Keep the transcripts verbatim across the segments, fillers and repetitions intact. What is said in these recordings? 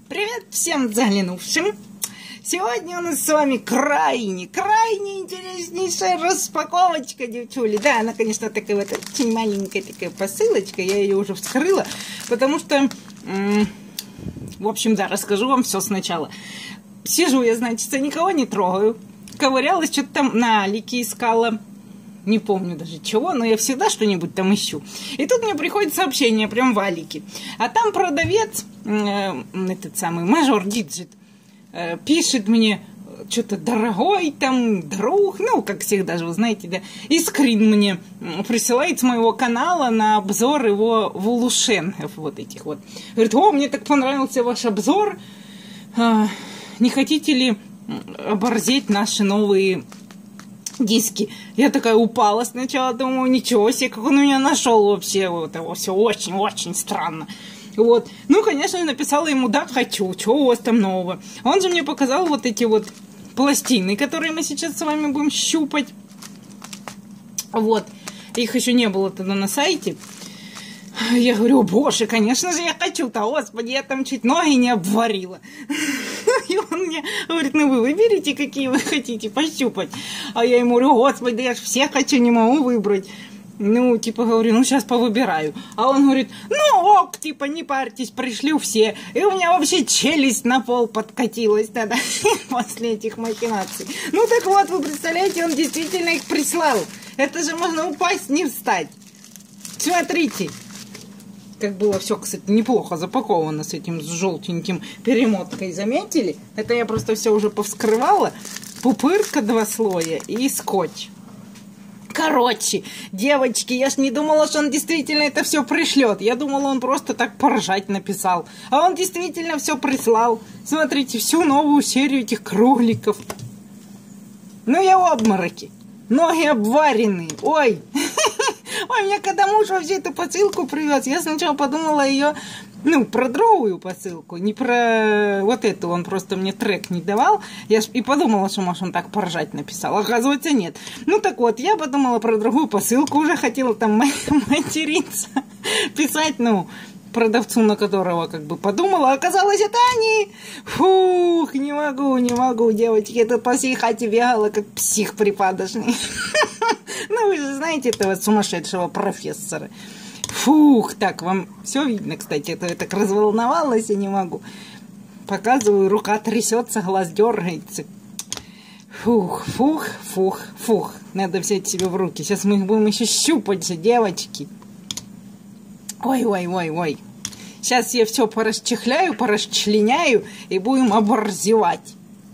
Привет всем заглянувшим! Сегодня у нас с вами крайне, крайне интереснейшая распаковочка, девчули. Да, она, конечно, такая вот очень маленькая такая посылочка. Я ее уже вскрыла, потому что, в общем, да, расскажу вам все сначала. Сижу я, значит, никого не трогаю. Ковырялась, что-то там на Алике искала. Не помню даже чего, но я всегда что-нибудь там ищу. И тут мне приходит сообщение прям в Алике. А там продавец, э, этот самый мажор Диджит, э, пишет мне что-то дорогой там друг, ну, как всегда же, вы знаете, да. И скрин мне присылает с моего канала на обзор его вулушенгов вот этих вот. Говорит: о, мне так понравился ваш обзор. Э, не хотите ли оборзеть наши новые диски? Я такая упала сначала, думаю, ничего себе, как он меня нашел вообще. Вот это все очень-очень странно. Вот. Ну, конечно, написала ему: да, хочу, что у вас там нового. Он же мне показал вот эти вот пластины, которые мы сейчас с вами будем щупать. Вот. Их еще не было тогда на сайте. Я говорю: боже, конечно же я хочу-то, господи, я там чуть ноги не обварила. И он мне говорит: ну вы выберите, какие вы хотите пощупать. А я ему говорю: господи, я же все хочу, не могу выбрать. Ну, типа, говорю, ну сейчас повыбираю. А он говорит: ну ок, типа, не парьтесь, пришлю все. И у меня вообще челюсть на пол подкатилась тогда после этих махинаций. Ну так вот, вы представляете, он действительно их прислал. Это же можно упасть, не встать. Смотрите. Как было все, кстати, неплохо запаковано с этим с желтеньким перемоткой, заметили? Это я просто все уже повскрывала. Пупырка два слоя и скотч. Короче, девочки, я ж не думала, что он действительно это все пришлет. Я думала, он просто так поржать написал. А он действительно все прислал. Смотрите, всю новую серию этих кругликов. Ну, я в обмороке. Ноги обваренные. Ой. Ой, мне когда муж вообще эту посылку привез, я сначала подумала ее, ну, про другую посылку, не про вот эту, он просто мне трек не давал. Я и подумала, что, может, он так поржать написал. Оказывается, нет. Ну, так вот, я подумала про другую посылку, уже хотела там материться, писать, ну, продавцу, на которого как бы подумала, оказалось, это они. Фух, не могу, не могу, девочки, это по всей хате бегала, как псих припадочный. Ну, вы же знаете этого сумасшедшего профессора. Фух, так, вам все видно, кстати, это я так разволновалась, я не могу. Показываю, рука трясется, глаз дергается. Фух, фух, фух, фух. Надо взять себя в руки. Сейчас мы их будем еще щупать же, девочки. Ой, ой, ой, ой. Сейчас я все порасчехляю, порасчленяю и будем оборзевать.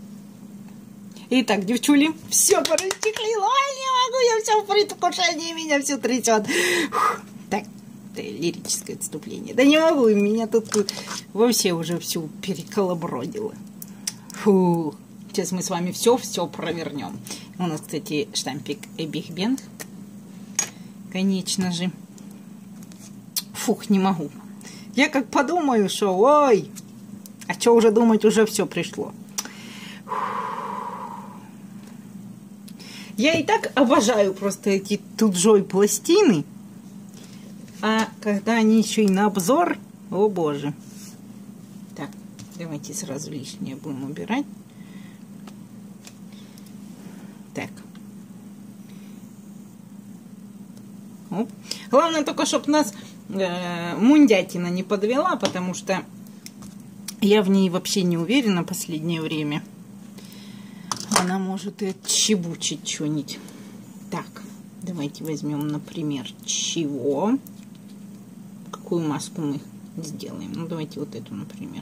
Итак, девчули, все порасчехлила. Ой, не могу, я все в предвкушении, меня все трясет. Фух, так, это лирическое отступление. Да не могу, меня тут, тут вообще уже всю переколобродило. Фу. Сейчас мы с вами все-все провернем. У нас, кстати, штампик Биг Бен. Конечно же. Фух, не могу. Я как подумаю, что ой, а что уже думать, уже все пришло. Я и так обожаю просто эти Туджой пластины. А когда они еще и на обзор, о боже. Так, давайте сразу лишнее будем убирать. Так. Оп. Главное только, чтобы нас э, мундятина не подвела, потому что я в ней вообще не уверена в последнее время. Она может и отчебучить что-нибудь. Так, давайте возьмем, например, чего? Какую маску мы сделаем? Ну, давайте вот эту, например.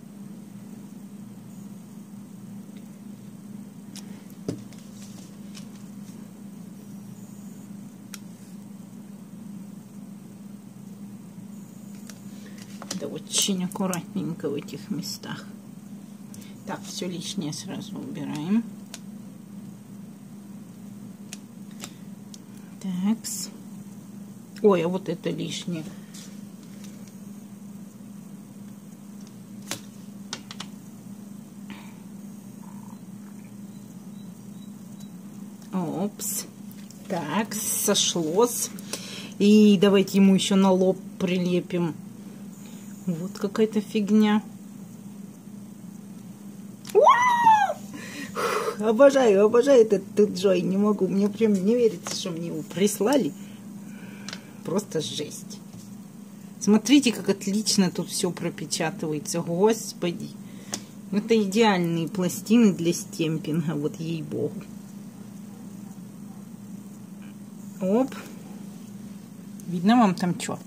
Да очень аккуратненько в этих местах. Так, все лишнее сразу убираем. Такс. Ой, а вот это лишнее. Опс. Так, сошлось. И давайте ему еще на лоб прилепим. Вот какая-то фигня. обожаю, обожаю этот тут Джой. Не могу, мне прям не верится, что мне его прислали. Просто жесть. Смотрите, как отлично тут все пропечатывается. Господи. Это идеальные пластины для стемпинга, вот ей-богу. Оп. Видно вам там что?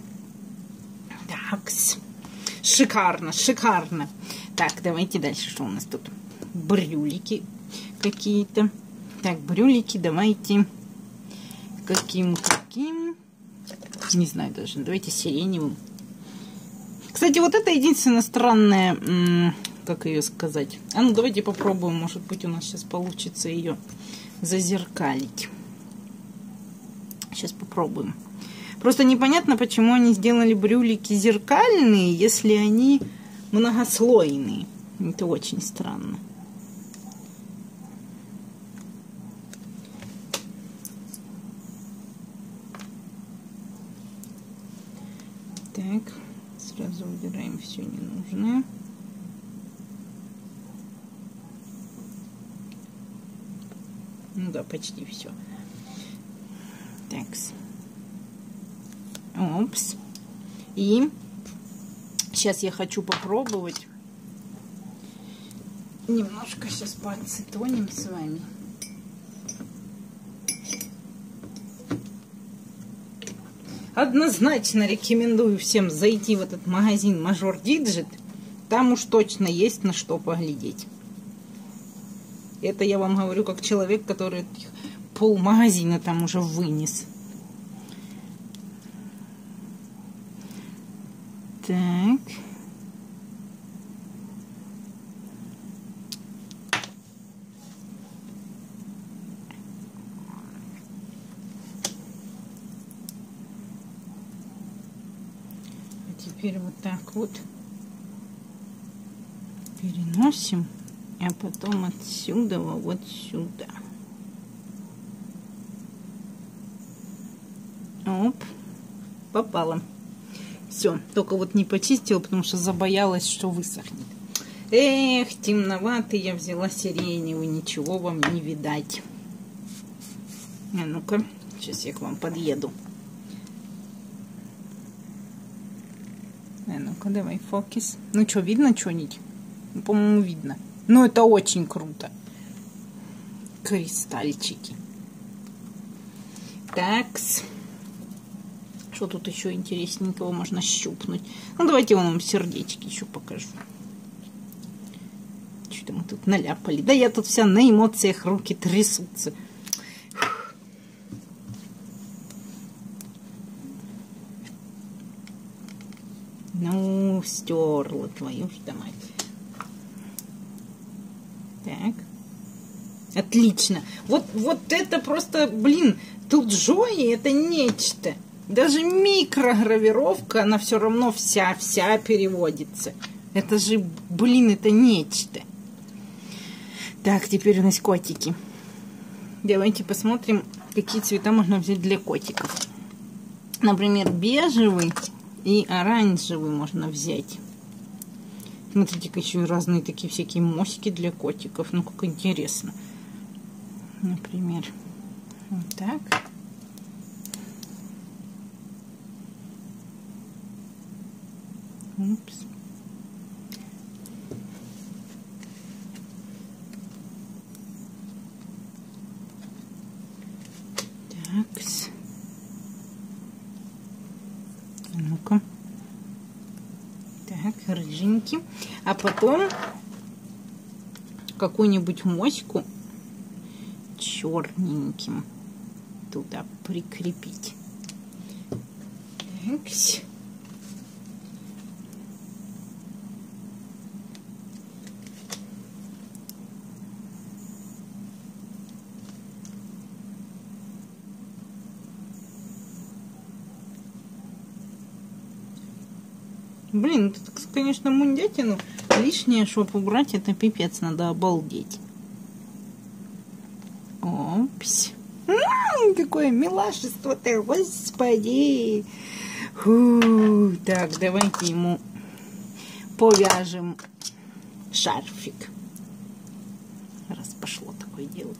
Такс. Шикарно, шикарно. Так, давайте дальше. Что у нас тут? Брюлики какие-то. Так, брюлики давайте. Каким-каким? Не знаю даже. Давайте сиреневым. Кстати, вот это единственное странное... Как ее сказать? А ну, давайте попробуем. Может быть, у нас сейчас получится ее зазеркалить. Сейчас попробуем. Просто непонятно, почему они сделали брюлики зеркальные, если они многослойные. Это очень странно. Так, сразу убираем все ненужное. Ну да, почти все. Так. Опс. И сейчас я хочу попробовать. Немножко сейчас поацетоним с вами. Однозначно рекомендую всем зайти в этот магазин Major Digit. Там уж точно есть на что поглядеть. Это я вам говорю как человек, который пол магазина там уже вынес. Так. А теперь вот так вот переносим. А потом отсюда вот сюда. Оп. Попало. Все. Только вот не почистила, потому что забоялась, что высохнет. Эх, темноватый я взяла сиреневый. Ничего вам не видать. А ну-ка. Сейчас я к вам подъеду. А ну-ка, давай фокус. Ну что, видно что-нибудь? Ну, по-моему, видно. Ну, это очень круто. Кристальчики. Такс. Что тут еще интересненького можно щупнуть? Ну, давайте я вам сердечки еще покажу. Что-то мы тут наляпали. Да я тут вся на эмоциях, руки трясутся. Ну, стерла твою ж мать. Так. Отлично. Вот, вот это просто, блин, тут Джои это нечто. Даже микрогравировка, она все равно вся-вся переводится. Это же, блин, это нечто. Так, теперь у нас котики. Давайте посмотрим, какие цвета можно взять для котиков. Например, бежевый и оранжевый можно взять. Смотрите, еще и разные такие всякие мосики для котиков. Ну, как интересно. Например, вот так. Упс. Такс. Ну-ка. Так, рыженький. А потом какую-нибудь моську черненьким туда прикрепить. Такс. Блин, это, конечно, мундятину лишнее, чтобы убрать, это пипец, надо обалдеть. Опс. М-м, какое милашество-то, господи. Фу. Так, давайте ему повяжем шарфик. Раз пошло такое дело.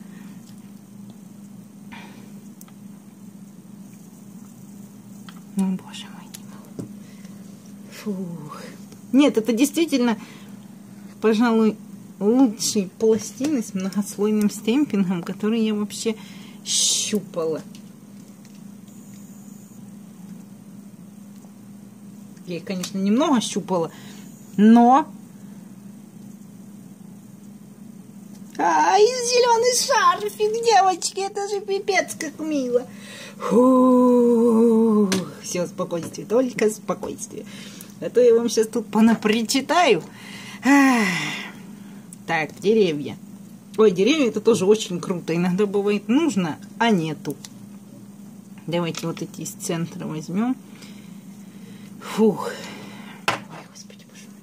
О, боже мой, не могу. Фух. Нет, это действительно, пожалуй, лучшие пластины с многослойным стемпингом, которые я вообще щупала. Я их, конечно, немного щупала, но... Ай, зеленый шарфик, девочки, это же пипец как мило. Фух. Все, спокойствие, только спокойствие. А то я вам сейчас тут понапричитаю. Ах. Так, деревья. Ой, деревья это тоже очень круто. Иногда бывает нужно, а нету. Давайте вот эти из центра возьмем. Фух. Ой, господи, боже мой.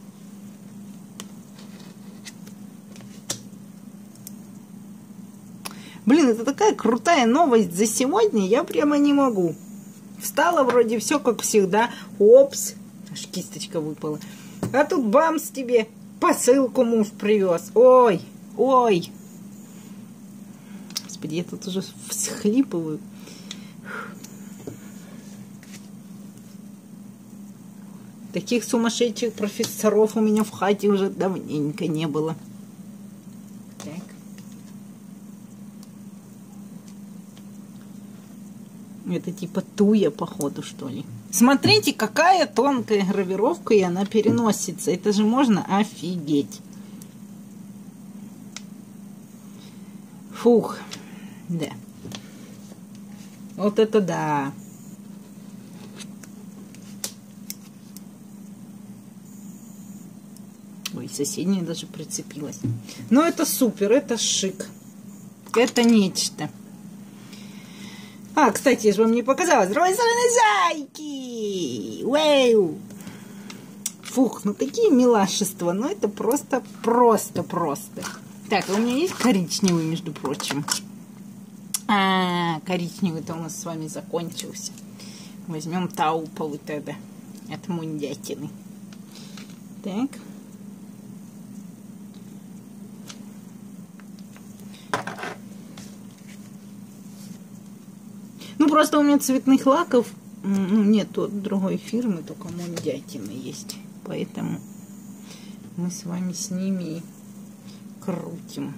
Блин, это такая крутая новость за сегодня. Я прямо не могу. Встала вроде все как всегда. Опс. Аж кисточка выпала. А тут бамс тебе. Посылку муж привез. Ой, ой. Господи, я тут уже всхлипываю. Таких сумасшедших профессоров у меня в хате уже давненько не было. Так. Это типа туя, походу, что ли. Смотрите, какая тонкая гравировка, и она переносится. Это же можно офигеть. Фух. Да. Вот это да. Ой, соседняя даже прицепилась. Но это супер, это шик. Это нечто. А, кстати, я же вам не показала. С другой стороны, зайки! Уэу! Фух, ну такие милашества. Ну это просто, просто, просто. Так, а у меня есть коричневый, между прочим. А, коричневый-то у нас с вами закончился. Возьмем тауповый тогда. От мундятины. Так. Ну, просто у меня цветных лаков, ну, нет от другой фирмы, только мундятины есть. Поэтому мы с вами с ними и крутим.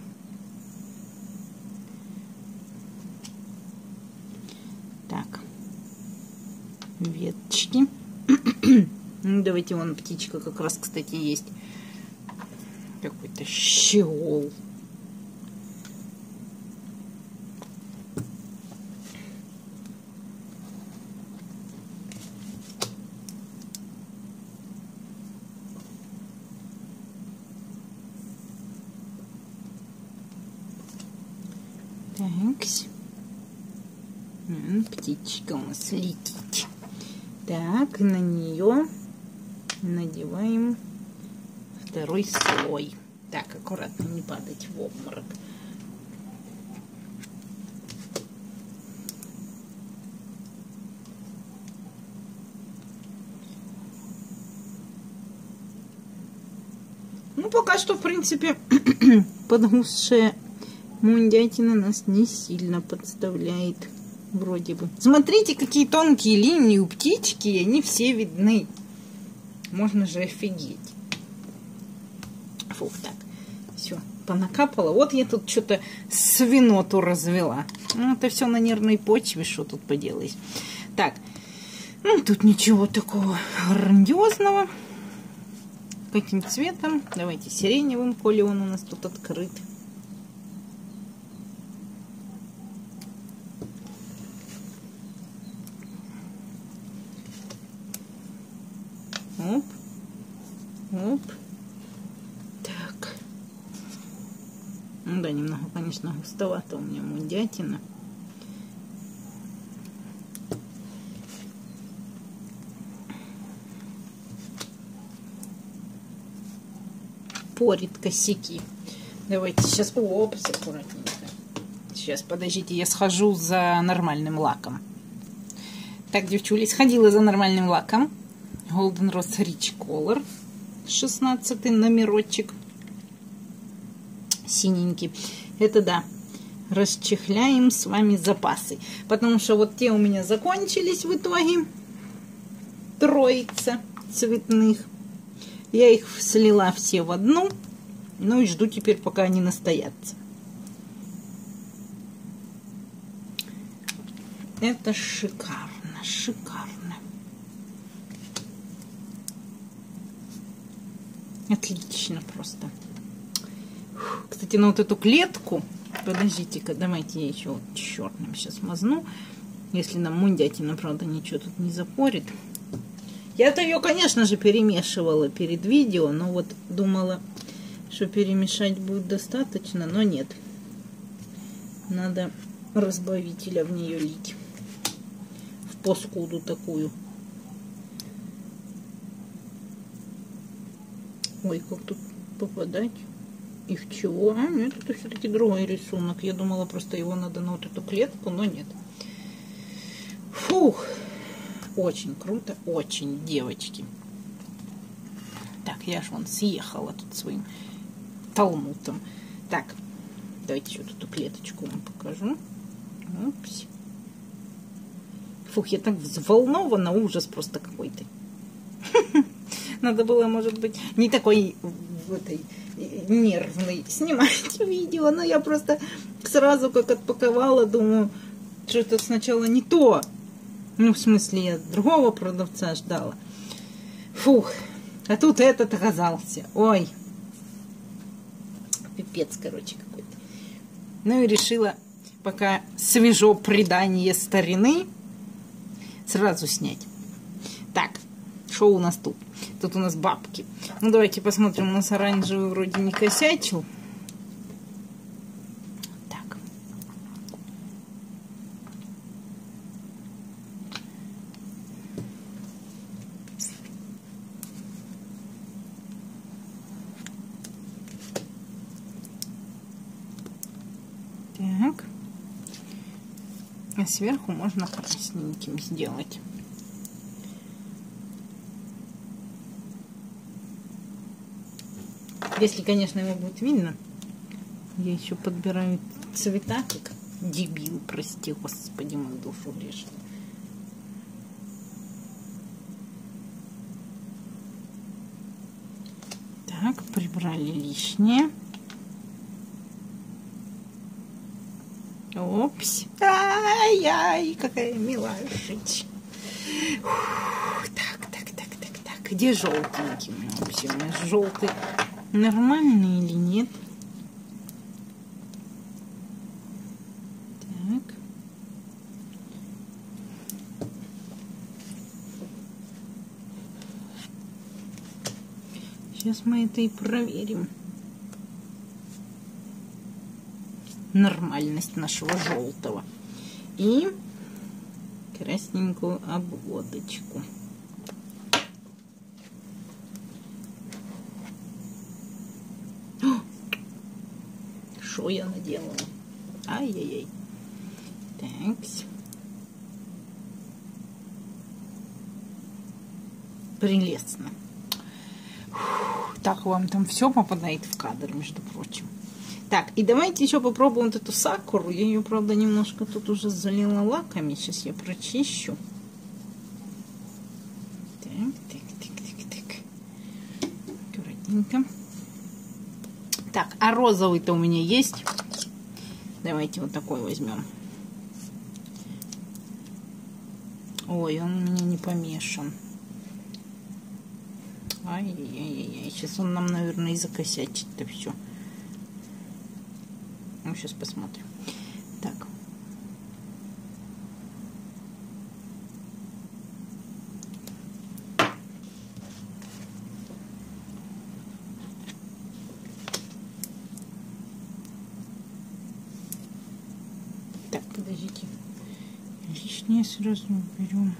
Так. Веточки. Ну, давайте, вон птичка как раз, кстати, есть. Какой-то щеол. Такс. Птичка у нас летит. Так, на нее надеваем второй слой. Так, аккуратно, не падать в обморок. Ну, пока что, в принципе, подгусшая мундятина нас не сильно подставляет. Вроде бы. Смотрите, какие тонкие линии у птички, и они все видны. Можно же офигеть. Фух, так. Все, понакапало. Вот я тут что-то свиноту развела. Ну, это все на нервной почве, что тут поделаешь. Так. Ну, тут ничего такого грандиозного. Каким цветом? Давайте сиреневым, коли он у нас тут открыт. Оп, оп. Так. Ну да, немного, конечно, густовато у меня мундятина. Порит косяки. Давайте сейчас... Оп, аккуратненько. Сейчас, подождите, я схожу за нормальным лаком. Так, девчули, сходила за нормальным лаком. Golden Rose Rich Color, шестнадцатый номерочек. синенький. Это да, расчехляем с вами запасы. Потому что вот те у меня закончились в итоге. Троица цветных. Я их слила все в одну. Ну и жду теперь, пока они настоятся. Это шикарно, шикарно. Отлично просто. Кстати, на вот эту клетку, подождите-ка, давайте я еще вот черным сейчас мазну. Если нам мундятина, правда, ничего тут не запорит. Я-то ее, конечно же, перемешивала перед видео, но вот думала, что перемешать будет достаточно, но нет. Надо разбавителя в нее лить. В паскуду такую. Ой, как тут попадать? И в чего? А, нет, это все-таки другой рисунок. Я думала, просто его надо на вот эту клетку, но нет. Фух. Очень круто, очень, девочки. Так, я ж вон съехала тут своим талмутом. Так, давайте еще эту клеточку вам покажу. Упс. Фух, я так взволнована, ужас просто какой-то. Надо было, может быть, не такой в этой нервный снимать видео, но я просто сразу как отпаковала, думаю, что это сначала не то. Ну, в смысле, я другого продавца ждала. Фух, а тут этот оказался. Ой, пипец, короче, какой-то. Ну и решила, пока свежо предание старины, сразу снять. Так, что у нас тут? Тут у нас бабки. Ну, давайте посмотрим. У нас оранжевый вроде не косячил. Так. Так. А сверху можно красненьким сделать. Если, конечно, его будет видно. Я еще подбираю цвета, как дебил, прости, господи, мою душу грешит. Так, прибрали лишнее. Опс. Ай-яй, какая милашечка. Так, так, так, так, так. Где желтенький? Вообще, у меня желтый. Нормальный или нет? Так. Сейчас мы это и проверим. Нормальность нашего желтого. И красненькую обводочку. Что я наделала? Ай-яй-яй. Так. Прелестно. Фух, так вам там все попадает в кадр, между прочим. Так, и давайте еще попробуем вот эту сакуру. Я ее, правда, немножко тут уже залила лаками. Сейчас я прочищу. Так, так, так, так, так. Аккуратненько. Так, а розовый-то у меня есть. Давайте вот такой возьмем. Ой, он у меня не помешан. Ай-яй-яй-яй. Сейчас он нам, наверное, и закосячит-то все. Ну, сейчас посмотрим. Так. Так, подождите. Лишнее сразу уберем.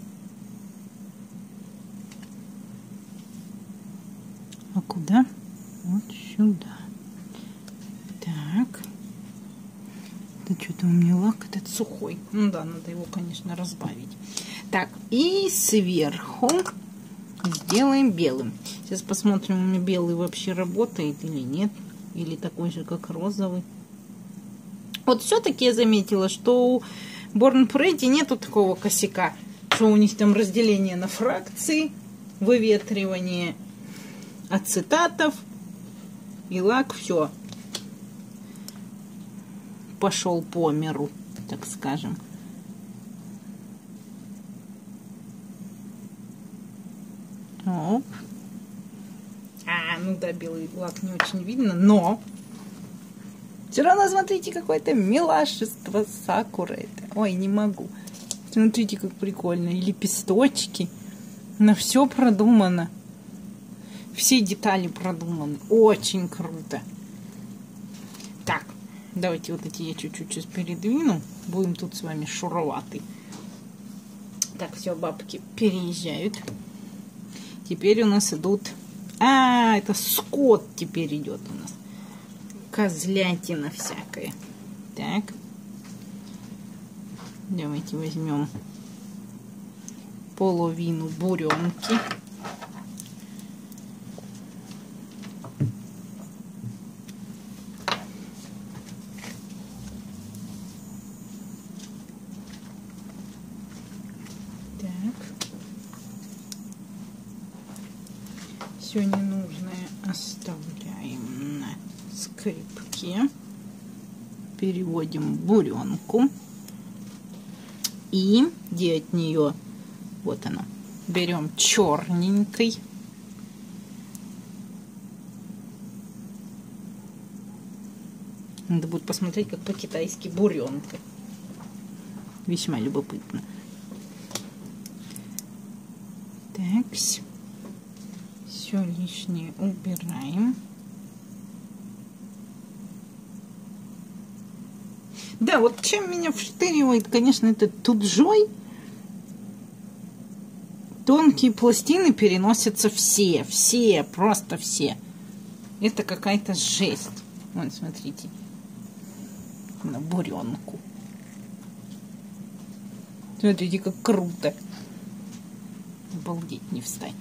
А куда? Вот сюда. Так. Это что-то у меня лак этот сухой. Ну да, надо его, конечно, разбавить. Так, и сверху сделаем белым. Сейчас посмотрим, у меня белый вообще работает или нет. Или такой же, как розовый. Вот все-таки я заметила, что у Born Pretty нету такого косяка, что у них там разделение на фракции, выветривание ацетатов и лак, все. Пошел по миру, так скажем. Оп. А, ну да, белый лак не очень видно, но все равно, смотрите, какое-то милашество сакура это. Ой, не могу. Смотрите, как прикольно. И лепесточки. На все продумано. Все детали продуманы. Очень круто. Так, давайте вот эти я чуть-чуть сейчас передвину. Будем тут с вами шуроваты. Так, все, бабки переезжают. Теперь у нас идут... А, это скот теперь идет у нас. Козлятина всякая. Так. Давайте возьмем половину буренки. Так. Все ненужное оставляем на скрипке. Переводим буренку. И где от нее, вот она, берем черненькой. Надо будет посмотреть, как по-китайски буренка. Весьма любопытно. Так, все лишнее убираем. Да, вот чем меня вштыривает, конечно, этот туджой. Тонкие пластины переносятся все, все, просто все. Это какая-то жесть. Вот, смотрите. На буренку. Смотрите, как круто. Обалдеть, не встать.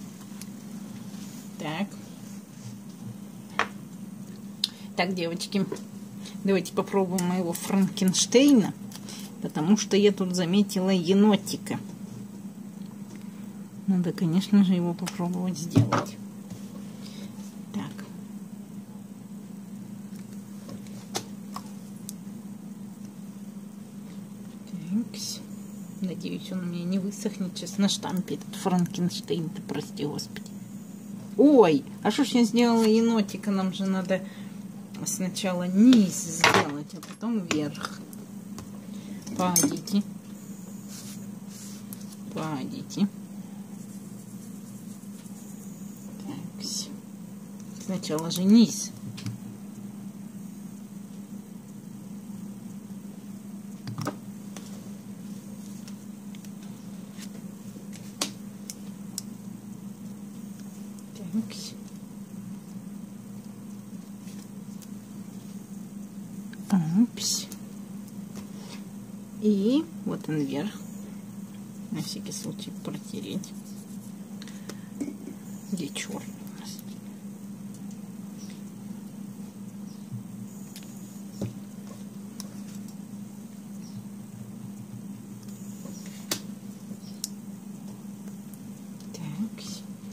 Так. Так, девочки. Давайте попробуем моего Франкенштейна, потому что я тут заметила енотика. Надо, конечно же, его попробовать сделать. Так. Такс. Надеюсь, он у меня не высохнет сейчас на штампе, этот Франкенштейн-то, прости господи. Ой, а что ж я сделала енотика? Нам же надо... Сначала низ сделать, а потом вверх. Погодите. Погодите. Так. Сначала же низ. Так. Упс. И вот он вверх. На всякий случай протереть. Где черный у нас? Так.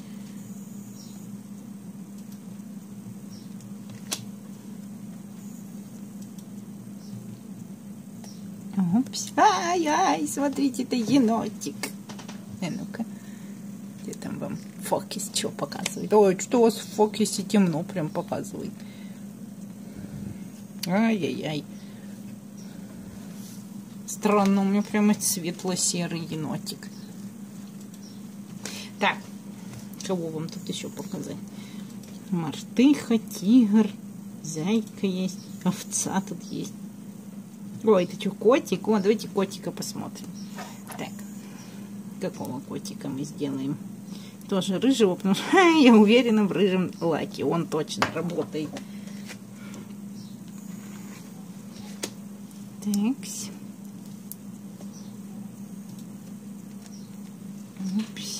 Упс. Ай-ай, смотрите, это енотик. Э, ну-ка. Где там вам фокус что показывает? Ой, что у вас в фокусе темно прям показывает. Ай-яй-яй. Странно, у меня прямо светло-серый енотик. Так, кого вам тут еще показать? Мартыха, тигр, зайка есть, овца тут есть. Ой, это что, котик? О, давайте котика посмотрим. Так, какого котика мы сделаем? Тоже рыжего, потому что ха, я уверена в рыжем лаке. Он точно работает. Так. Упс.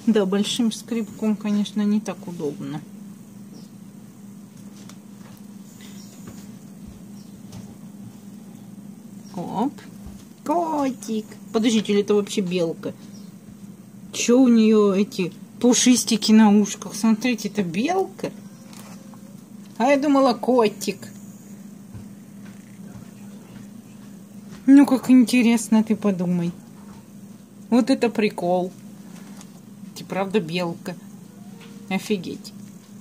Да, большим скребком, конечно, не так удобно. Оп. Котик. Подождите, или это вообще белка? Че у нее эти пушистики на ушках? Смотрите, это белка. А я думала, котик. Ну, как интересно, ты подумай. Вот это прикол. Ты правда белка. Офигеть.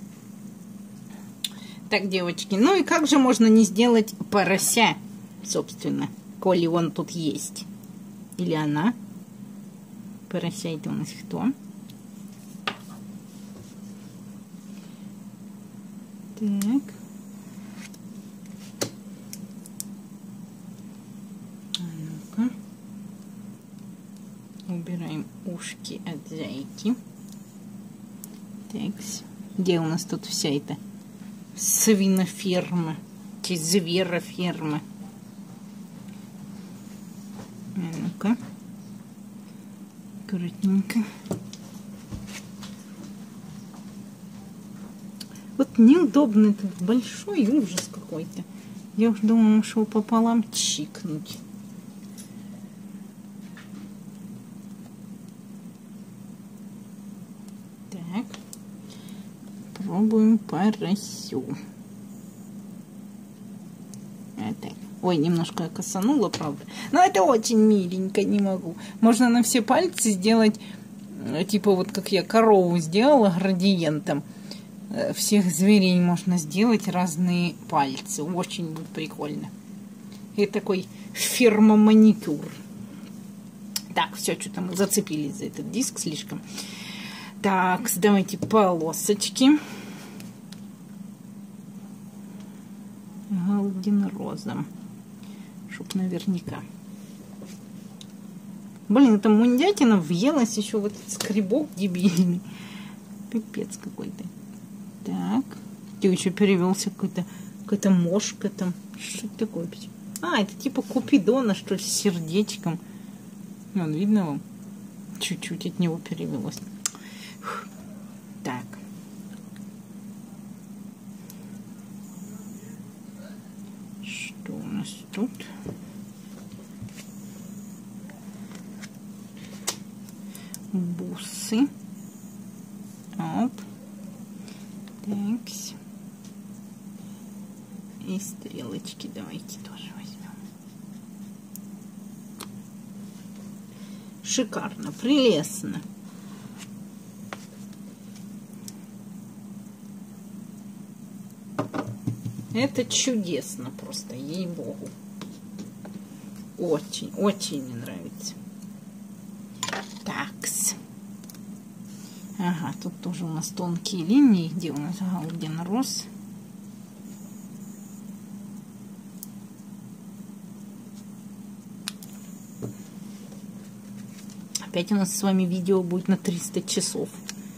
Так, девочки, ну и как же можно не сделать порося, собственно, коли он тут есть? Или она? Порося это у нас кто? Так. А ну-ка. Убираем ушки от зайки. Так. Где у нас тут вся эта свиноферма? Чи звероферма? А ну-ка. Аккуратненько. Вот неудобно, этот большой ужас какой-то. Я уж думала, что пополам чикнуть. Так. Пробуем поросю. Вот так. Ой, немножко я косанула, правда. Но это очень миленько, не могу. Можно на все пальцы сделать, типа вот как я корову сделала градиентом. Всех зверей можно сделать разные пальцы. Очень будет прикольно. И такой фирма-маникюр. Так, все, что-то мы зацепились за этот диск слишком. Так, давайте полосочки. Галдин розом. Чтоб наверняка. Блин, эта мундятина въелась еще в этот скребок дебильный. Пипец какой-то. Так. Где еще перевелся какой-то какая-то мошка там. Что это такое? А, это типа купидона, что ли, с сердечком. Вон, видно вам? Чуть-чуть от него перевелось. Фух. Так. Что у нас тут? Бусы. Оп. Так. И стрелочки давайте тоже возьмем. Шикарно, прелестно. Это чудесно просто, ей-богу. Очень, очень мне нравится. Такс. Ага, тут тоже у нас тонкие линии. Где у нас галдин роз? Опять у нас с вами видео будет на триста часов.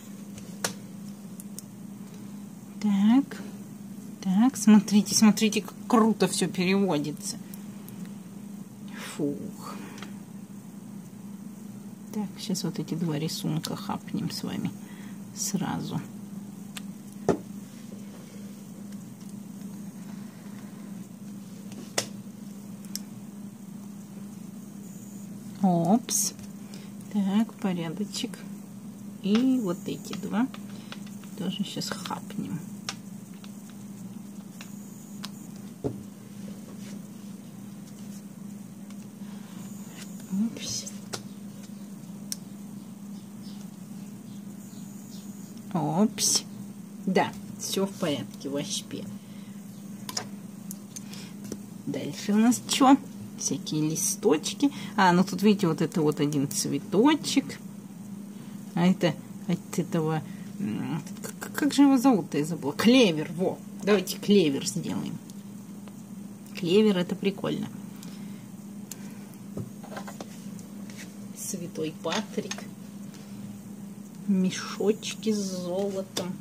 Так. Так, смотрите, смотрите, как круто все переводится. Фух. Так, сейчас вот эти два рисунка хапнем с вами сразу. Опс. Так, порядочек. И вот эти два тоже сейчас хапнем. Опс. Опс. Да, все в порядке вообще. Дальше у нас что? Всякие листочки. А, ну тут видите, вот это вот один цветочек. А это от этого... Как, как же его зовут-то, я забыла? Клевер, во. Давайте клевер сделаем. Клевер, это прикольно. Святой Патрик. Мешочки с золотом.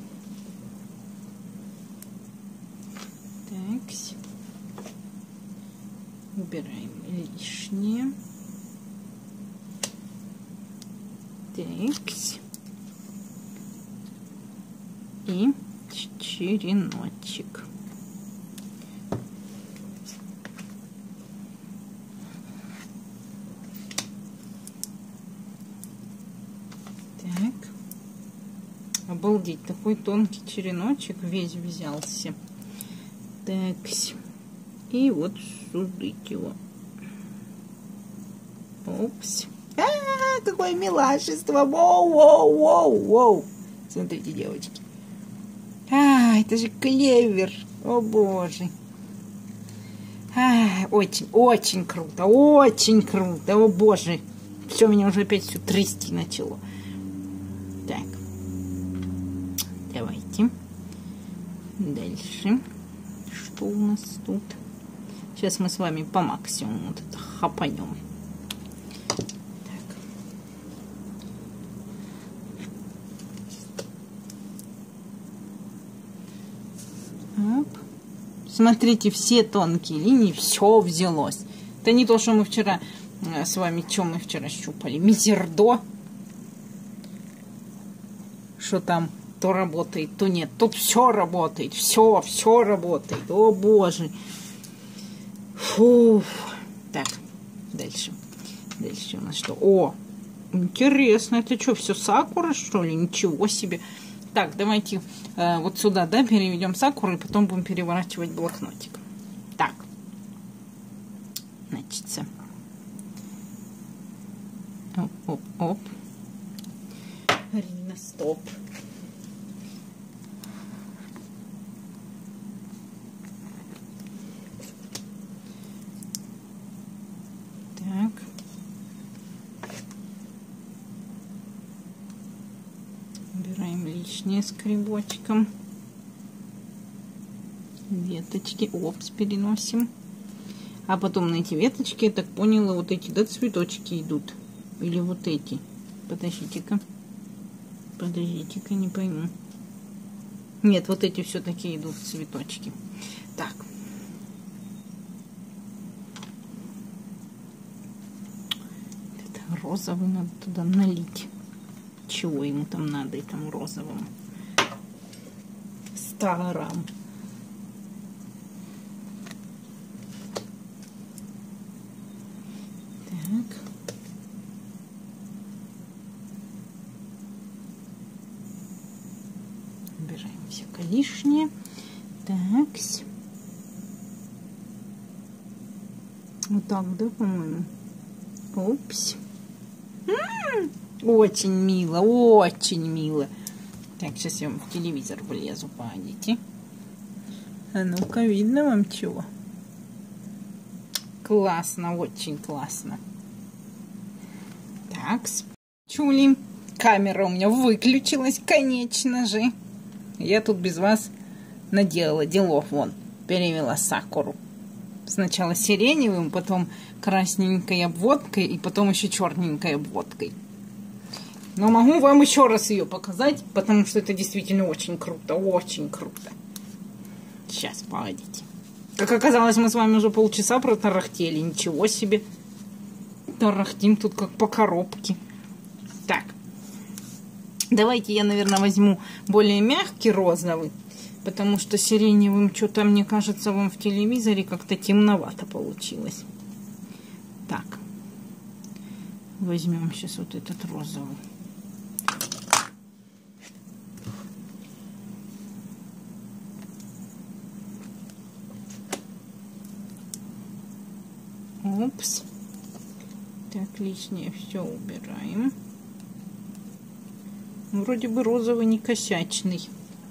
Так. Убираем лишнее. Так. и череночек. Так. Обалдеть, такой тонкий череночек весь взялся. Так. И вот сюда его. Опс. А, какое милашество. Воу, воу, воу, воу. Смотрите, девочки. А, это же клевер. О, боже. А, очень, очень круто. Очень круто. О, боже. Все, меня уже опять все трясти начало. Так. Давайте. Дальше. Что у нас тут? Сейчас мы с вами по максимуму вот это хапанем. Так. Оп. Смотрите, все тонкие линии, все взялось. Это не то, что мы вчера с вами, что мы вчера щупали. Мизердо. Что там то работает, то нет. Тут все работает, все, все работает. О, боже. Фу. Так, дальше. Дальше у нас что? О, интересно, это что, все сакура, что ли? Ничего себе. Так, давайте э, вот сюда, да, переведем сакуру, и потом будем переворачивать блокнотик. Так. Значит, оп, оп, оп. Рина, стоп. Так. Убираем лишнее скребочком. Веточки. Опс, переносим. А потом на эти веточки, я так поняла, вот эти, да, цветочки идут. Или вот эти. Подождите-ка. Подождите-ка, не пойму. Нет, вот эти все-таки идут цветочки. Так. Это розовый надо туда налить. Чего ему там надо, этому розовому? Старом. Так. Убираем всякое лишнее. Так. Вот так, да, по-моему? Опс. М-м-м! Очень мило, очень мило. Так, сейчас я вам в телевизор влезу, погодите. А ну-ка, видно вам чего? Классно, очень классно. Так, чули. Камера у меня выключилась, конечно же. Я тут без вас наделала делов, вон, перевела сакуру. Сначала сиреневым, потом красненькой обводкой, и потом еще черненькой обводкой. Но могу вам еще раз ее показать, потому что это действительно очень круто, очень круто. Сейчас, погодите. Как оказалось, мы с вами уже полчаса протарахтели, ничего себе. Тарахтим тут как по коробке. Так. Давайте я, наверное, возьму более мягкий розовый, потому что сиреневым что-то, мне кажется, вам в телевизоре как-то темновато получилось. Так. Возьмем сейчас вот этот розовый. Упс. Так, лишнее все убираем. Вроде бы розовый не косячный.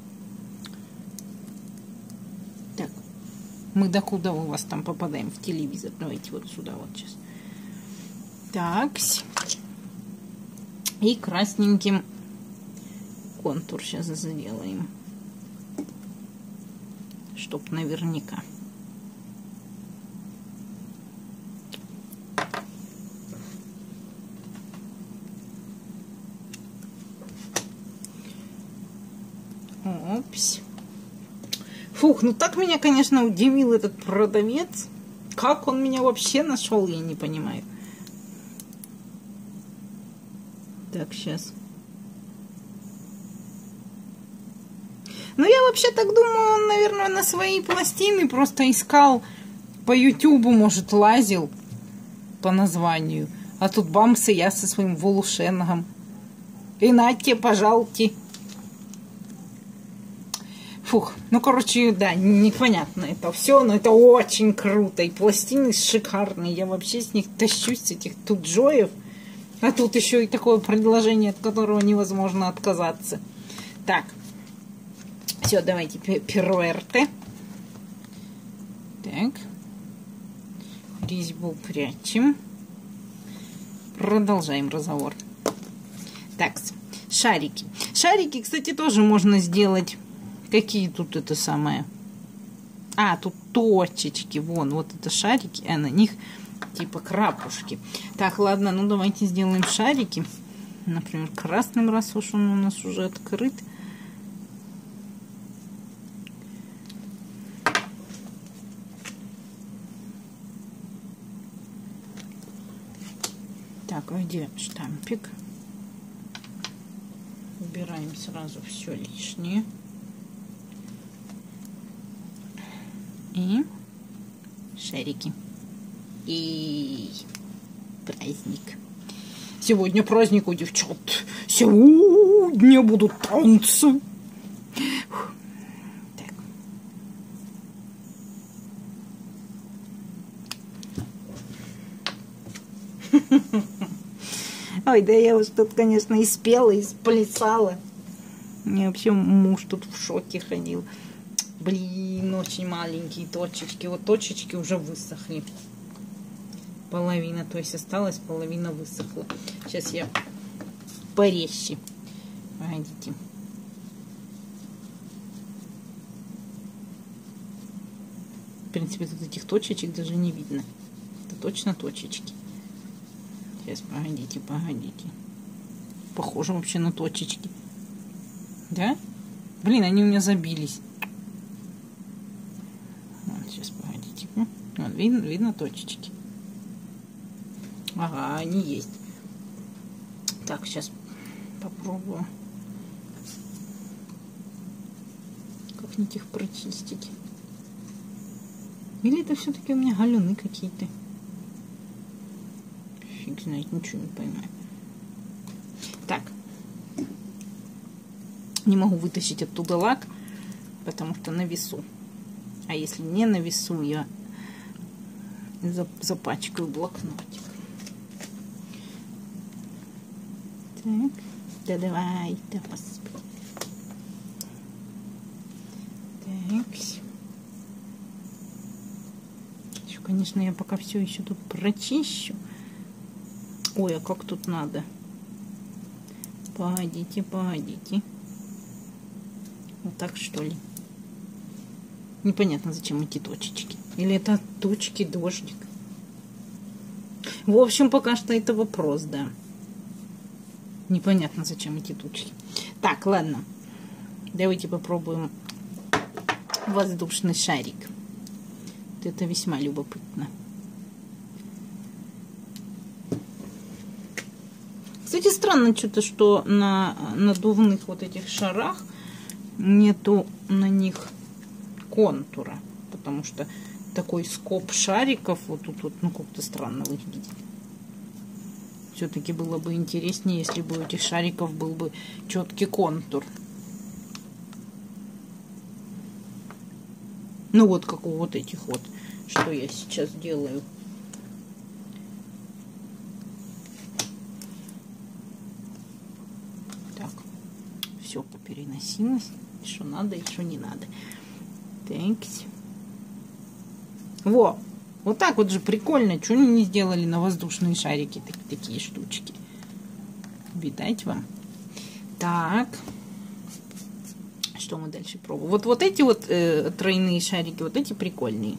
Так, мы докуда у вас там попадаем в телевизор? Давайте вот сюда вот сейчас. Так. И красненьким контур сейчас сделаем. Чтоб наверняка. Опс. Фух, ну так меня, конечно, удивил этот продавец. Как он меня вообще нашел, я не понимаю. Так, сейчас. Ну, я вообще так думаю, он, наверное, на свои пластины просто искал по ютубу, может, лазил по названию. А тут бамс, и я со своим волушенгом. И нате, пожалуйте. Фух, ну, короче, да, непонятно это все, но это очень круто. И пластины шикарные. Я вообще с них тащусь, с этих тут джоев. А тут еще и такое предложение, от которого невозможно отказаться. Так. Все, давайте пируэрте. Так. Резьбу прячем. Продолжаем разговор. Так, шарики. Шарики, кстати, тоже можно сделать. Какие тут это самое? А, тут точечки. Вон, вот это шарики, а на них типа крапушки. Так, ладно, ну давайте сделаем шарики. Например, красным, раз уж он у нас уже открыт. Так, где штампик? Убираем сразу все лишнее. И шарики. И праздник. Сегодня праздник у девчат. Сегодня будут танцы. Так. Ой, да я уж тут, конечно, и спела, и сплясала. Мне вообще муж тут в шоке ходил. Блин, очень маленькие точечки. Вот точечки уже высохли. Половина, то есть осталась, половина высохла. Сейчас я порезче. Погодите. В принципе, тут этих точечек даже не видно. Это точно точечки. Сейчас, погодите, погодите. Похоже вообще на точечки. Да? Блин, они у меня забились. Вот, сейчас, погодите. Вот, видно, видно точечки. Ага, они есть. Так, сейчас попробую. Как-нибудь их прочистить. Или это все-таки у меня галюны какие-то? Фиг знает, ничего не поймаю. Так. Не могу вытащить оттуда лак, потому что на весу. А если не на весу, я запачкаю блокнотик. Так. Да давай, да господи. Так. Еще, конечно, я пока все еще тут прочищу. Ой, а как тут надо? Погодите, погодите. Вот так, что ли? Непонятно, зачем эти точечки. Или это точки дождик. В общем, пока что это вопрос, да. Непонятно, зачем эти точки. Так, ладно. Давайте попробуем воздушный шарик. Вот это весьма любопытно. Кстати, странно что-то, что на надувных вот этих шарах нету на них контура. Потому что такой скоп шариков вот тут вот, ну, как-то странно выглядит. Все-таки было бы интереснее, если бы у этих шариков был бы четкий контур. Ну вот как у вот этих вот, что я сейчас делаю. Так, все попереносилось. Что надо и что не надо. Так. Во! Вот так вот же прикольно. Что они не сделали на воздушные шарики так, такие штучки? Видать вам? Так. Что мы дальше пробуем? Вот, вот эти вот э, тройные шарики, вот эти прикольные.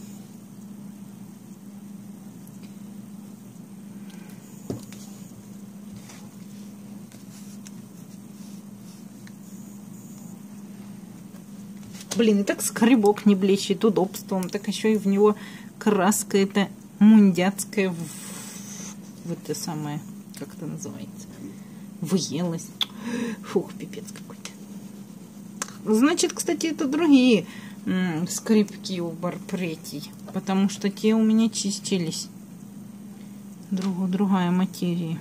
Блин, и так скребок не блещет удобством. Так еще и в него краска эта мундятская в, в это самое, как это называется, въелась. Фух, пипец какой-то. Значит, кстати, это другие м, скрипки у Барпретий, потому что те у меня чистились. Друг, другая материя.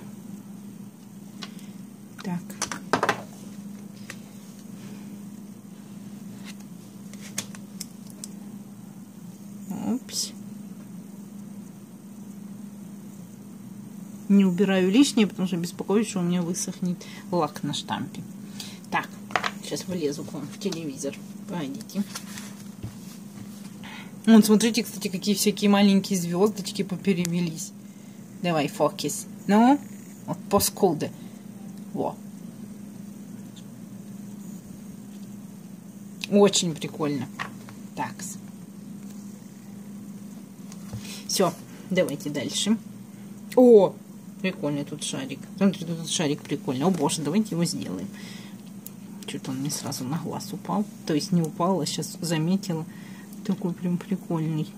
Так. Опс. Не убираю лишнее, потому что беспокоюсь, что у меня высохнет лак на штампе. Так, сейчас влезу к вам в телевизор. Погодите. Вот, смотрите, кстати, какие всякие маленькие звездочки поперевелись. Давай, фокус. Ну, вот паскуды. Во. Очень прикольно. Так. Все, давайте дальше. О, прикольный тут шарик. Смотрите, тут шарик прикольный. О боже, давайте его сделаем. Что-то он мне сразу на глаз упал. То есть не упал, а сейчас заметила. Такой прям прикольный.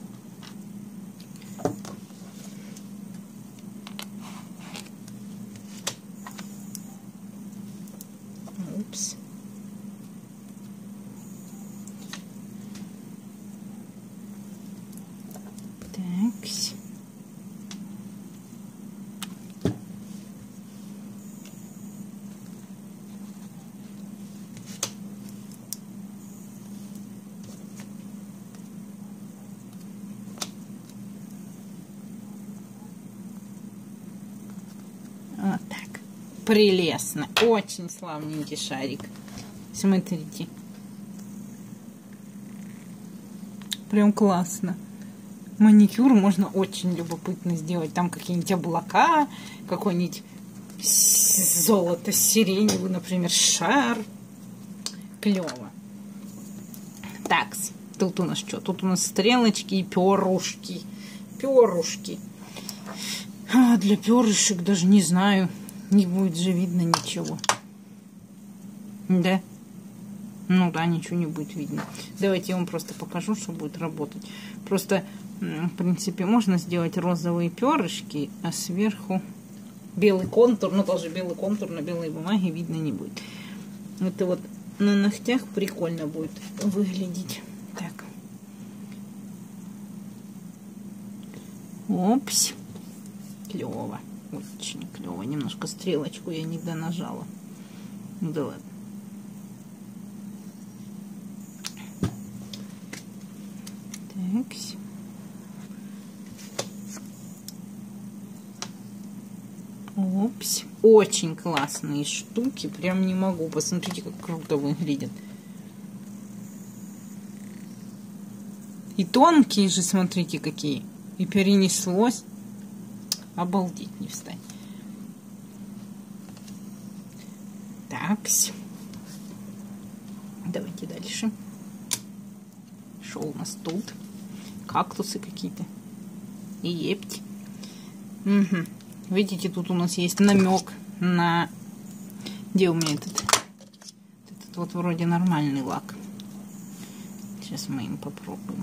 Упс. Так. Вот так. Прелестно. Очень славненький шарик. Смотрите. Прям классно. Маникюр можно очень любопытно сделать. Там какие-нибудь облака, какой-нибудь золото сиреневый, например, шар. Клево. Так, тут у нас что? Тут у нас стрелочки и перышки. Перышки. А для перышек даже не знаю. Не будет же видно ничего. Да? Ну да, ничего не будет видно. Давайте я вам просто покажу, что будет работать. Просто, в принципе, можно сделать розовые перышки, а сверху белый контур. Ну, тоже белый контур на белой бумаге видно не будет. Это вот на ногтях прикольно будет выглядеть. Так. Опс. Клево. Очень клево. Немножко стрелочку я не донажала. Ну да ладно. Так. Опс. Очень классные штуки. Прям не могу. Посмотрите, как круто выглядят. И тонкие же, смотрите, какие. И перенеслось. Обалдеть, не встать. Такс. Давайте дальше. Что у нас тут? Кактусы какие-то. И епть. Угу. Видите, тут у нас есть намек на... Где у меня этот? Этот вот вроде нормальный лак. Сейчас мы им попробуем.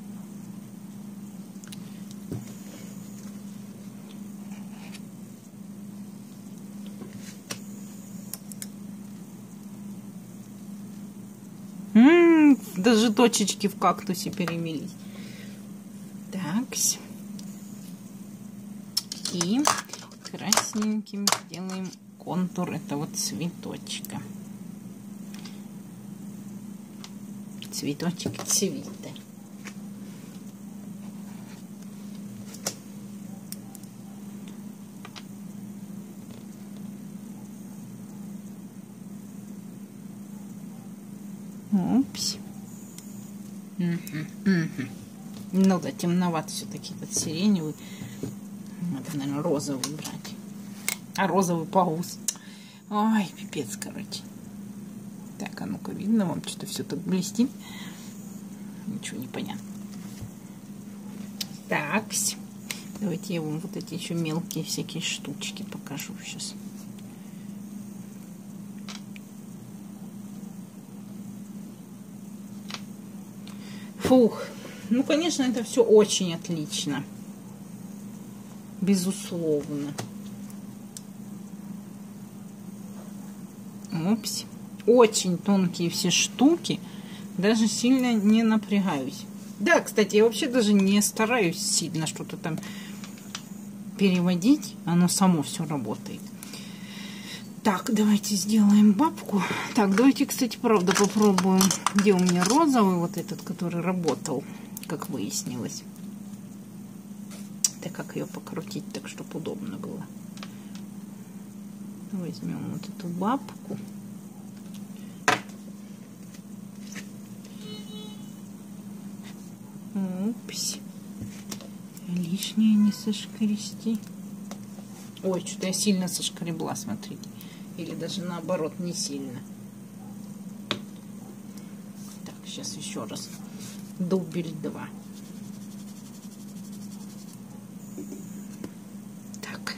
М-м, даже точечки в кактусе перемелись. Так. И красненьким сделаем контур этого цветочка. Цветочек цвета. Упс. Угу, угу. Ну да, темноват все-таки этот сиреневый. Надо, наверное, розовый брать. А розовый пауз. Ой, пипец, короче. Так, а ну-ка, видно вам, что-то все так блестит. Ничего не понятно. Так, давайте я вам вот эти еще мелкие всякие штучки покажу сейчас. Фух, ну, конечно, это все очень отлично. Безусловно. Упс. очень тонкие все штуки. Даже сильно не напрягаюсь. Да, кстати, я вообще даже не стараюсь сильно что-то там переводить. Оно само все работает. Так, давайте сделаем бабку. Так, давайте, кстати, правда попробуем. Где у меня розовый, вот этот, который работал, как выяснилось. Так, как ее покрутить, так, чтобы удобно было. Возьмем вот эту бабку. Упс. Лишнее не сошкрести. Ой, что-то я сильно сошкребла, смотрите. Или даже наоборот, не сильно. Так, сейчас еще раз. Дубль два. Так.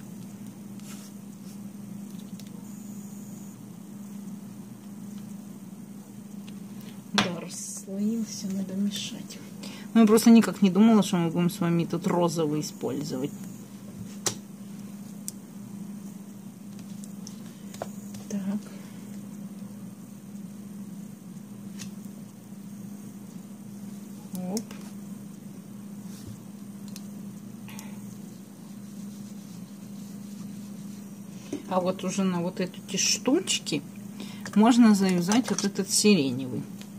Да, расслоился, надо мешать. Ну, я просто никак не думала, что мы будем с вами тут розовый использовать. Так. Оп. А вот уже на вот эти штучки можно завязать вот этот сиреневый.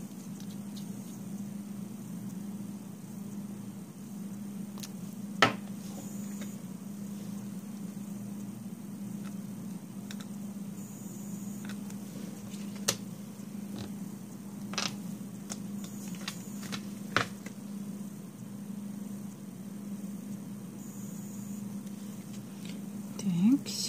Такс.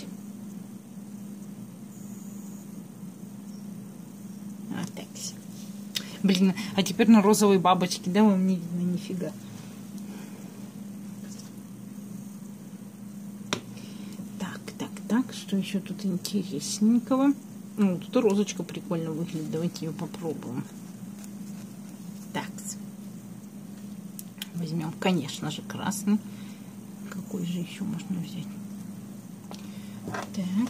А, такс. Блин, а теперь на розовой бабочке, да, вам не видно нифига. Так, так, так, что еще тут интересненького? Ну, тут розочка прикольно выглядит, давайте ее попробуем. Такс. Возьмем, конечно же, красный. Какой же еще можно взять? Так.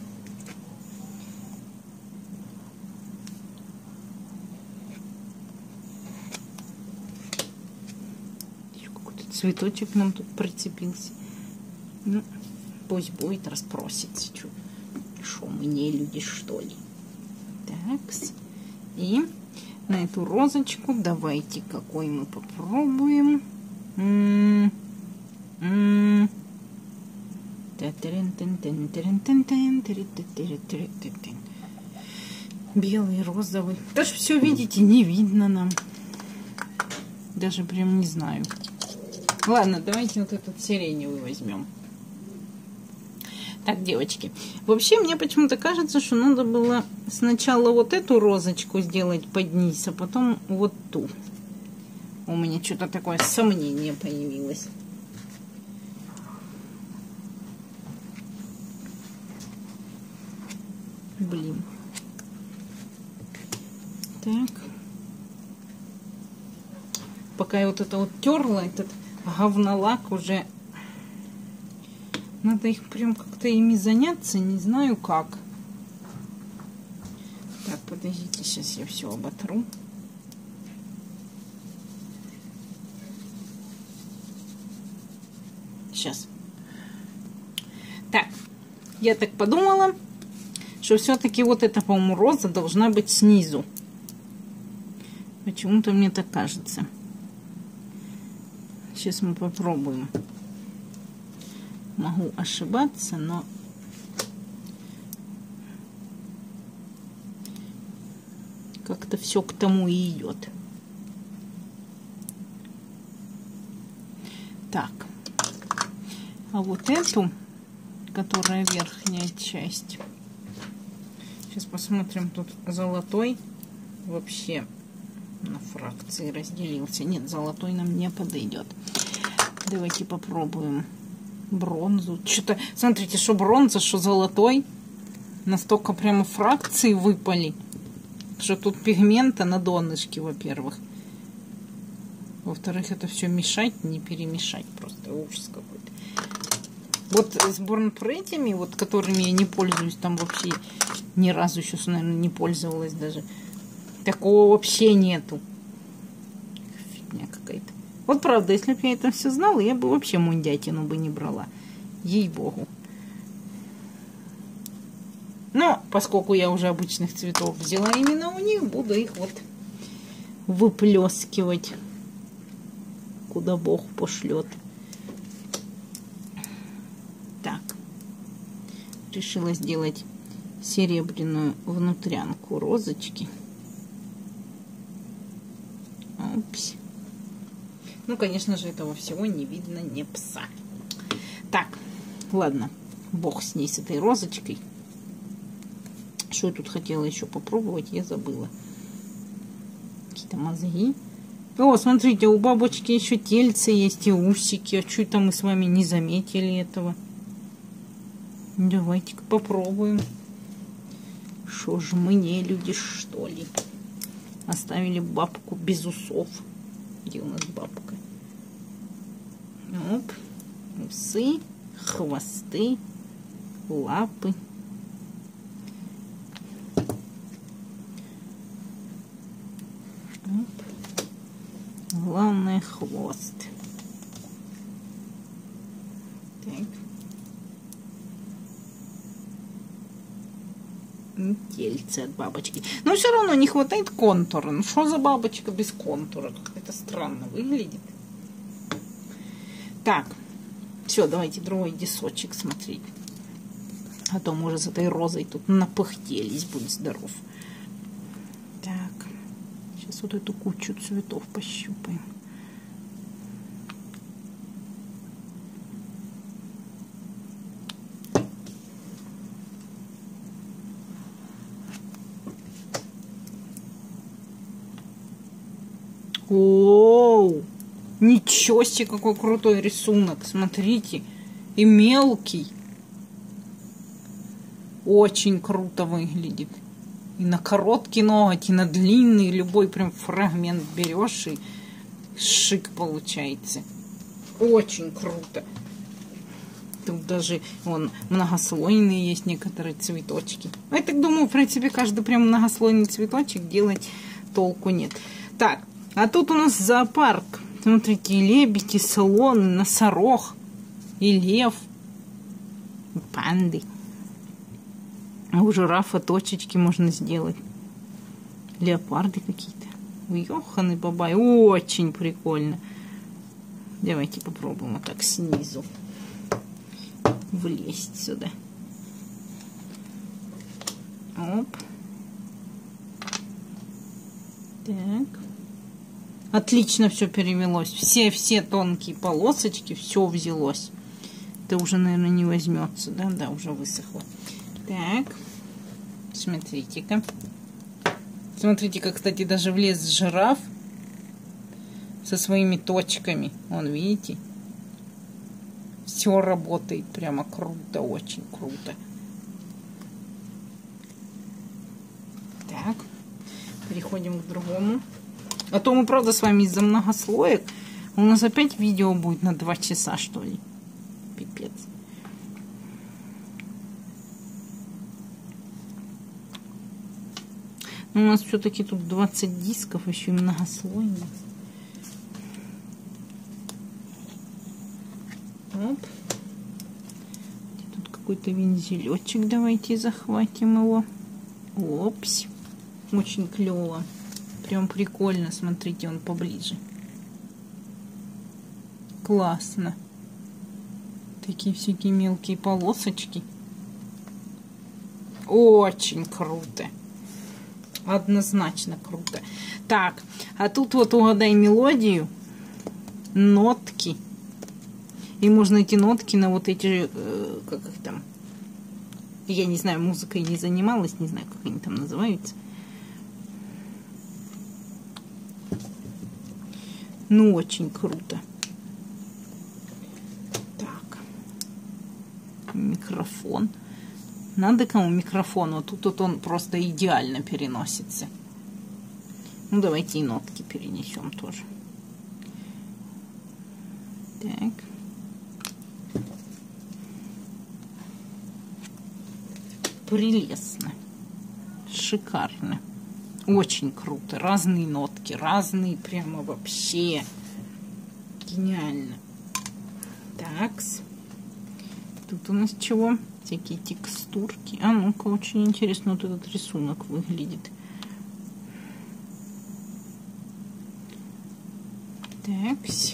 Еще какой-то цветочек нам тут прицепился. Ну, пусть будет, распросится. Что, мы не люди, что ли? Так. И на эту розочку давайте какой мы попробуем. М-м-м. Белый, розовый. Даже все, видите, не видно нам. Даже прям не знаю. Ладно, давайте вот этот сиреневый возьмем. Так, девочки. Вообще, мне почему-то кажется, что надо было сначала вот эту розочку сделать под низ, а потом вот ту. У меня что-то такое сомнение появилось. Блин. Так. Пока я вот это вот терла, этот говнолак уже... Надо их прям как-то ими заняться, не знаю как. Так, подождите, сейчас я все оботру. Сейчас. Так, я так подумала, что все-таки вот эта, по-моему, роза должна быть снизу. Почему-то мне так кажется. Сейчас мы попробуем. Могу ошибаться, но как-то все к тому и идет. Так. А вот эту, которая верхняя часть. Сейчас посмотрим, тут золотой вообще на фракции разделился. Нет, золотой нам не подойдет. Давайте попробуем бронзу. Что-то, смотрите, что бронза, что золотой. Настолько прямо фракции выпали, что тут пигмента на донышке, во-первых. Во-вторых, это все мешать, не перемешать. Просто ужас какой-то. Вот с Born Pretty'ми, вот которыми я не пользуюсь, там вообще ни разу еще, наверное, не пользовалась даже. Такого вообще нету. Фигня какая-то. Вот правда, если бы я это все знала, я бы вообще мундятину бы не брала. Ей-богу. Но поскольку я уже обычных цветов взяла именно у них, буду их вот выплескивать, куда Бог пошлет. Так. Решила сделать серебряную внутрянку розочки. Опс. Ну, конечно же, этого всего не видно, не пса. Так, ладно, бог с ней, с этой розочкой. Что я тут хотела еще попробовать, я забыла. Какие-то мозги. О, смотрите, у бабочки еще тельце есть и усики. А что это мы с вами не заметили этого? Давайте-ка попробуем. Что ж мы не люди, что ли? Оставили бабку без усов. Где у нас бабка? Оп. Усы, хвосты, лапы. Оп. Главное, хвост. Так. Тельце от бабочки. Но все равно не хватает контура. Ну что за бабочка без контура? Как-то странно выглядит. Так. Все, давайте другой десочек смотреть. А то мы уже с этой розой тут напыхтелись. Будь здоров. Так. Сейчас вот эту кучу цветов пощупаем. Оу! Ничего себе, какой крутой рисунок. Смотрите. И мелкий. Очень круто выглядит. И на короткий ноготь, и на длинный. Любой прям фрагмент берешь, и шик получается. Очень круто. Тут даже вон многослойные есть некоторые цветочки. Я так думаю, в принципе, каждый прям многослойный цветочек делать толку нет. Так. А тут у нас зоопарк. Смотрите, и лебедь, и слон, и носорог, и лев, и панды. А у жирафа точечки можно сделать. Леопарды какие-то. Ёханы бабай. Очень прикольно. Давайте попробуем вот так снизу влезть сюда. Оп. Так. Отлично все перевелось. Все-все тонкие полосочки, все взялось. Это уже, наверное, не возьмется, да? Да, уже высохло. Так. Смотрите-ка. Смотрите, как, кстати, даже влез жираф со своими точками. Вон, видите? Все работает прямо круто, очень круто. Так. Переходим к другому. А то мы, правда, с вами из-за многослоек. У нас опять видео будет на два часа, что ли. Пипец. Но у нас все-таки тут двадцать дисков, еще и многослойных. Оп. Тут какой-то вензелечек. Давайте захватим его. Опс. Очень клево. Прям прикольно, смотрите, он поближе. Классно. Такие всякие мелкие полосочки. Очень круто. Однозначно круто. Так, а тут вот угадай мелодию. Нотки. И можно эти нотки на вот эти, э, как их там, я не знаю, музыкой не занималась, не знаю, как они там называются. Ну, очень круто. Так. Микрофон. Надо кому микрофон. Вот тут вот он просто идеально переносится. Ну, давайте и нотки перенесем тоже. Так. прелестно. Шикарно. Очень круто. Разные нотки. Разные прямо вообще. Гениально. Такс. Тут у нас чего? Всякие текстурки. А ну-ка, очень интересно вот этот рисунок выглядит. Такс.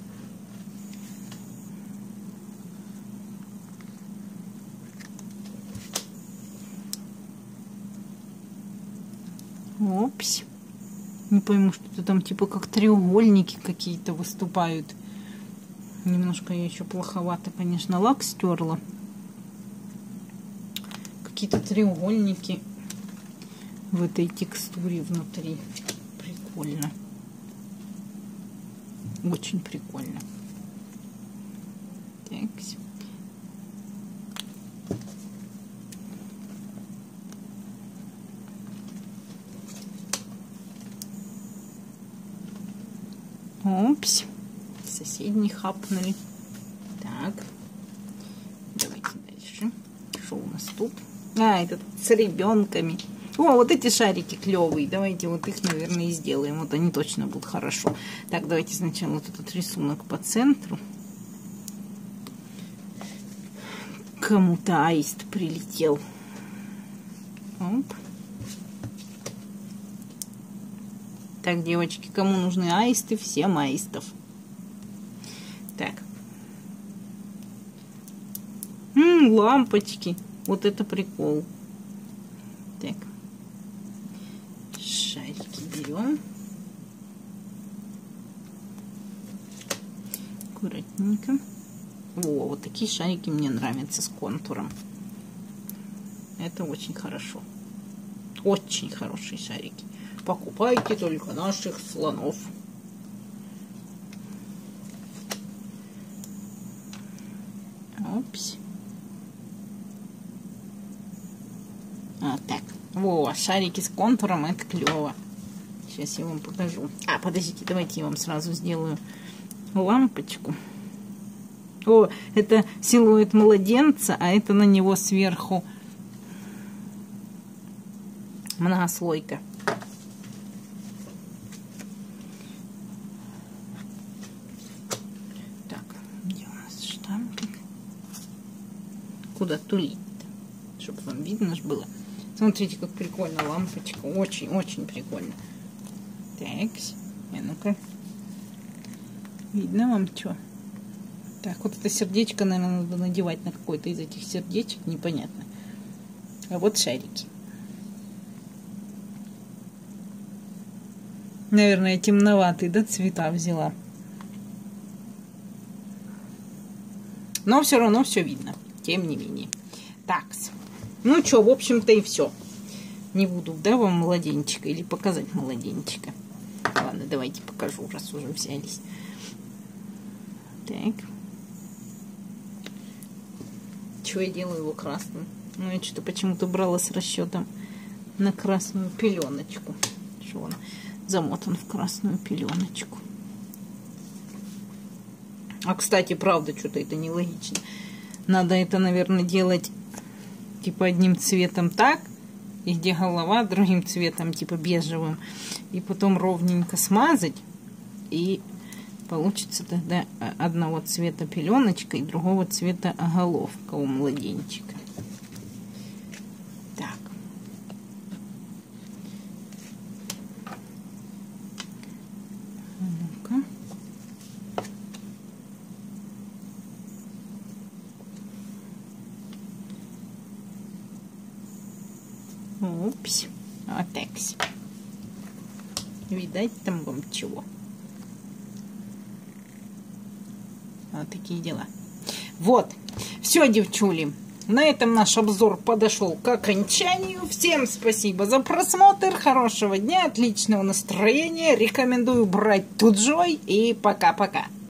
Опс. Не пойму, что это там типа как треугольники какие-то выступают. Немножко я еще плоховато, конечно, лак стерла. Какие-то треугольники в этой текстуре внутри. Прикольно. Очень прикольно. Так. Опс. Соседний хапнули. Так. Давайте дальше. Что у нас тут? А, это с ребенками. О, вот эти шарики клевые. Давайте вот их, наверное, и сделаем. Вот они точно будут хорошо. Так, давайте сначала вот этот рисунок по центру. Кому-то аист прилетел. Оп. Так, девочки, кому нужны аисты, всем аистов. Так. М-м, лампочки. Вот это прикол. Так. Шарики берем. Аккуратненько. О, вот такие шарики мне нравятся с контуром. Это очень хорошо. Очень хорошие шарики. Покупайте только наших слонов. Опс. Вот так. Во, шарики с контуром, это клево. Сейчас я вам покажу. А, подождите, давайте я вам сразу сделаю лампочку. О, это силуэт младенца, а это на него сверху многослойка. Так, где у нас штампик? Куда тулить-то? Чтобы вам видно ж было. Смотрите, как прикольно лампочка. Очень-очень прикольно. Так, а ну-ка. Видно вам что? Так, вот это сердечко, наверное, надо надевать на какой-то из этих сердечек. Непонятно. А вот шарики. Наверное, темноватые, да, цвета взяла. Но все равно все видно. Тем не менее. Так. Ну что, в общем-то и все. Не буду, да, вам младенчика или показать младенчика. Ладно, давайте покажу, раз уже взялись. Так. Чего я делаю его красным? Ну, я что-то почему-то брала с расчетом на красную пеленочку. Что он замотан в красную пеленочку. А, кстати, правда, что-то это нелогично. Надо это, наверное, делать типа одним цветом так, и где голова другим цветом, типа бежевым, и потом ровненько смазать, и получится тогда одного цвета пеленочка и другого цвета головка у младенчика. Так. Ну-ка. Упс. Вот так. Видать там вам чего. Вот такие дела. Вот. Все, девчули. На этом наш обзор подошел к окончанию. Всем спасибо за просмотр. Хорошего дня, отличного настроения. Рекомендую брать Туджой. И пока-пока.